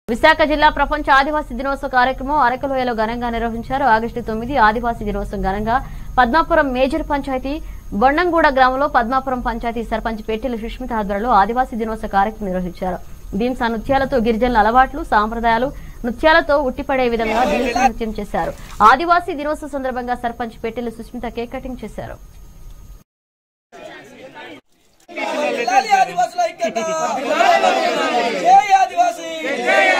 విశాఖ జిల్లా ప్రపంచ ఆదివాసీ దినోత్సవ కార్యక్రమం అరకలోయలో ఘనంగా నిర్వహించారు. ఆగస్టు 9 ఆదివాసీ దినోత్సవం ఘనంగా పద్మాపురం మేజర్ పంచాయతీ బొండంగూడ గ్రామంలో పద్మాపురం పంచాయతీ సర్పంచ్ పెట్టెల సుష్మిత ఆధ్వర్యంలో ఆదివాసీ దినోత్సవ కార్యక్రమం నిర్వహించారు. భీంసా నృత్యాలతో గిరిజనుల అలవాట్లు సాంప్రదాయాలు నృత్యాలతో ఉట్టిపడే విధంగా భీంసా నృత్యం చేశారు. ఆదివాసీ దినోత్సవ సందర్భంగా సర్పంచ్ పెట్టెల సుష్మిత కేక్ కటింగ్ చేశారు. ఆదివాసుల ఐక్యత జై ఆదివాసీ